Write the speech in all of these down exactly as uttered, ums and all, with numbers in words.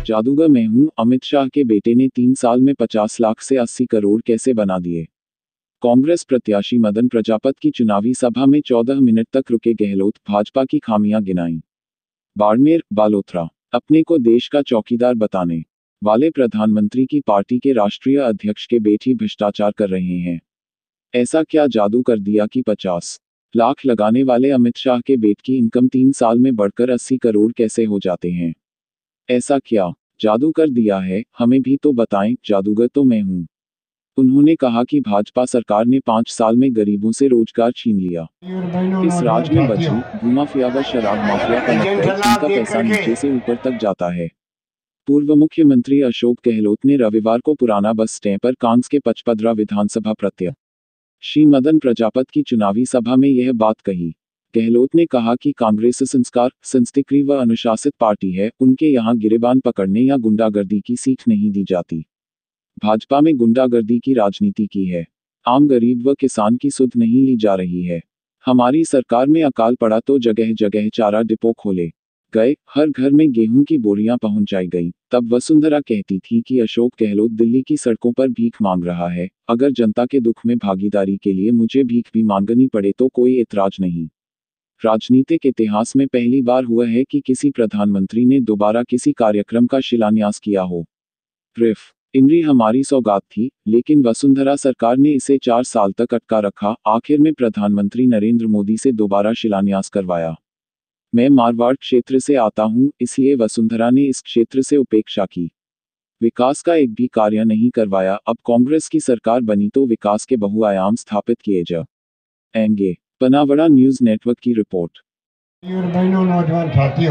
जादूगर मैं हूं, अमित शाह के बेटे ने तीन साल में पचास लाख से अस्सी करोड़ कैसे बना दिए। कांग्रेस प्रत्याशी मदन प्रजापत की चुनावी सभा में चौदह मिनट तक रुके गहलोत, भाजपा की खामियां गिनाई। बाड़मेर, बालोतरा। अपने को देश का चौकीदार बताने वाले प्रधानमंत्री की पार्टी के राष्ट्रीय अध्यक्ष के बेटे भ्रष्टाचार कर रहे हैं। ऐसा क्या जादू कर दिया कि पचास लाख लगाने वाले अमित शाह के बेटे की इनकम तीन साल में बढ़कर अस्सी करोड़ कैसे हो जाते हैं। ऐसा क्या जादू कर दिया है, हमें भी तो बताएं। जादूगर तो मैं हूं। उन्होंने कहा कि भाजपा सरकार ने पाँच साल में गरीबों से रोजगार छीन लिया। इस राज में बच्चों, भूमाफिया व शराब माफिया का मतलब है जिनका पैसा नीचे से ऊपर तक जाता है। पूर्व मुख्यमंत्री अशोक गहलोत ने रविवार को पुराना बस स्टैंड पर कांग्रेस के पचपदरा विधानसभा प्रत्याशी मदन प्रजापत की चुनावी सभा में यह बात कही। गहलोत ने कहा कि कांग्रेस संस्कार, संस्कृति व अनुशासित पार्टी है, उनके यहाँ गिरेबान पकड़ने या गुंडागर्दी की सीख नहीं दी जाती। भाजपा में गुंडागर्दी की राजनीति की है। आम गरीब व किसान की सुध नहीं ली जा रही है। हमारी सरकार में अकाल पड़ा तो जगह जगह चारा डिपो खोले गए, हर घर में गेहूं की बोरियां पहुंचाई गई। तब वसुंधरा कहती थी कि अशोक गहलोत दिल्ली की सड़कों पर भीख मांग रहा है। अगर जनता के दुख में भागीदारी के लिए मुझे भीख भी मांगनी पड़े तो कोई ऐतराज नहीं। राजनीतिक इतिहास में पहली बार हुआ है कि किसी प्रधानमंत्री ने दोबारा किसी कार्यक्रम का शिलान्यास किया हो। रिफ इंद्री हमारी सौगात थी, लेकिन वसुंधरा सरकार ने इसे चार साल तक अटका रखा। आखिर में प्रधानमंत्री नरेंद्र मोदी से दोबारा शिलान्यास करवाया। मैं मारवाड़ क्षेत्र से आता हूं, इसलिए वसुंधरा ने इस क्षेत्र से उपेक्षा की। विकास का एक भी कार्य नहीं करवाया। अब कांग्रेस की सरकार बनी तो विकास के बहुआयाम स्थापित किए जाएंगे। पनावड़ा न्यूज नेटवर्क की रिपोर्ट। बहनों, नौजवान साथियों,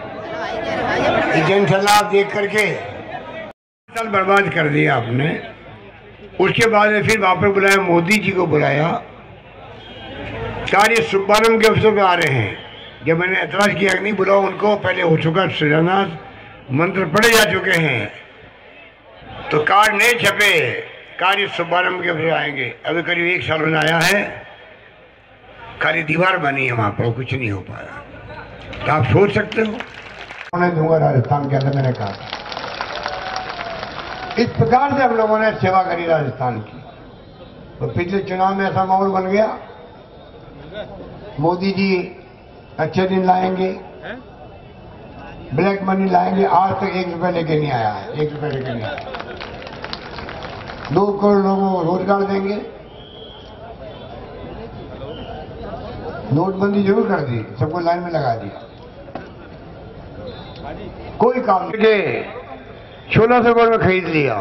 जनसलाह देख करके साल बर्बाद कर दिया आपने। उसके बाद फिर वापस बुलाया, मोदी जी को बुलाया। कार्य शुभारंभ के अवसर पे आ रहे हैं। जब मैंने ऐतराज किया कि नहीं बुलाओ उनको, पहले हो चुका शिलान्यास, मंत्र पढ़े जा चुके हैं, तो कार्ड नहीं छपे, कार्य शुभारंभ के अवसर आएंगे। अभी करीब एक साल होने आया है, खाली दीवार बनी है, वहां पर कुछ नहीं हो पाया। तो आप सोच सकते हो उन्हें दूंगा राजस्थान के अंदर। मैंने कहा इस प्रकार से हम लोगों ने सेवा करी राजस्थान की। तो पिछले चुनाव में ऐसा माहौल बन गया, मोदी जी अच्छे दिन लाएंगे, ब्लैक मनी लाएंगे। आज तक एक रुपया लेके नहीं आया है, एक रुपया लेके नहीं आया। दो करोड़ लोगों को रोजगार देंगे। नोटबंदी जरूर कर दी, सबको लाइन में लगा दिया, कोई काम नहीं। सोलह सौ करोड़ में खरीद लिया।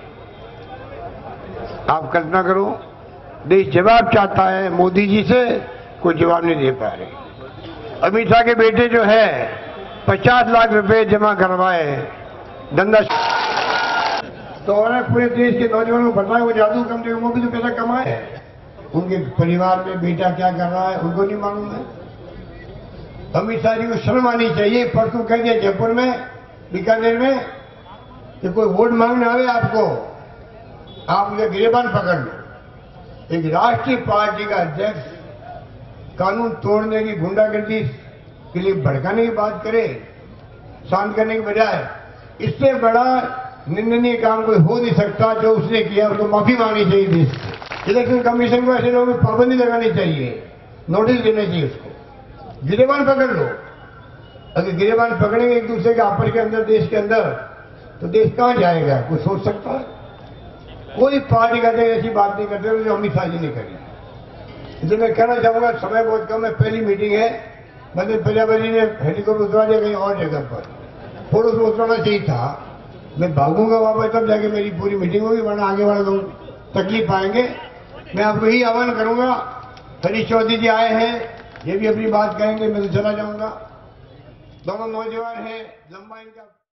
आप कल्पना करो, देश जवाब चाहता है मोदी जी से, कोई जवाब नहीं दे पा रहे। अमित शाह के बेटे जो है पचास लाख रुपए जमा करवाए धंधा, तो उन्होंने पूरे देश के नौजवानों को बताया वो जादू कम दे, वो भी तो पैसा कमाए। उनके परिवार में बेटा क्या कर रहा है उनको नहीं मालूम है। अमित शाह जी को शर्म आनी चाहिए। परसों कह दिया जयपुर में, बीकानेर में, कि कोई वोट मांगने आवे आपको, आप उनका गिरेबान पकड़ लो। एक राष्ट्रीय पार्टी का अध्यक्ष कानून तोड़ने की, गुंडागर्दी के लिए भड़काने की बात करे, शांत करने के बजाय, इससे बड़ा निंदनीय काम कोई हो नहीं सकता। जो उसने किया उसको माफी मांगनी चाहिए देश से। इलेक्शन कमीशन को ऐसे लोगों पर पाबंदी लगानी चाहिए, नोटिस देना चाहिए उसको, गिरेबान पकड़ लो। अगर गिरेबान पकड़ेंगे एक दूसरे के आपस के अंदर, देश के अंदर, तो देश कहां जाएगा? कोई सोच सकता है? कोई पार्टी का ऐसी बात नहीं करते जो अमित शाह जी ने करी। इसलिए मैं कहना चाहूंगा, समय बहुत कम है, पहली मीटिंग है। मतलब प्रजापति ने हेलीकॉप्टर उतरा दिया कहीं और जगह पर, फोटो से उतरना चाहिए था। मैं भागूंगा वापस, तब जाके मेरी पूरी मीटिंग होगी, वरना आगे वाले लोग तकलीफ पाएंगे। मैं आपको यही आह्वान करूंगा, हरीश चौधरी जी आए हैं, ये भी अपनी बात कहेंगे, मैं तो चला जाऊंगा। दोनों नौजवान हैं, लंबा इनका